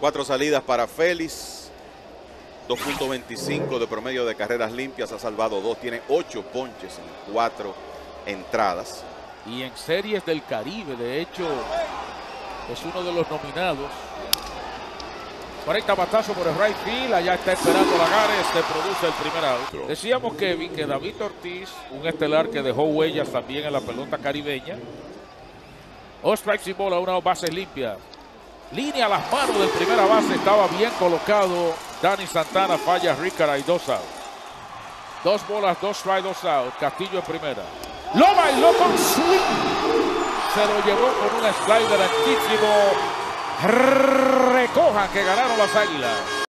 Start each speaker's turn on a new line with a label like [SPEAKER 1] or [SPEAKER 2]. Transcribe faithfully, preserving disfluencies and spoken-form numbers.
[SPEAKER 1] Cuatro salidas para Félix. dos punto veinticinco de promedio de carreras limpias. Ha salvado dos. Tiene ocho ponches en cuatro entradas.
[SPEAKER 2] Y en Series del Caribe, de hecho, es uno de los nominados. cuarenta batazos por el right field. Allá está esperando Lagares. Se produce el primer out. Decíamos, Kevin, que David Ortiz, un estelar que dejó huellas también en la pelota caribeña. All strikes y bola, una base limpia. Línea a las manos del primera base. Estaba bien colocado. Danny Santana falla Rícara y dos outs. Dos bolas, dos strikes, dos outs. Castillo en primera. Lo bailó con swing. Se lo llevó con una slider altísimo. Recojan que ganaron las Águilas.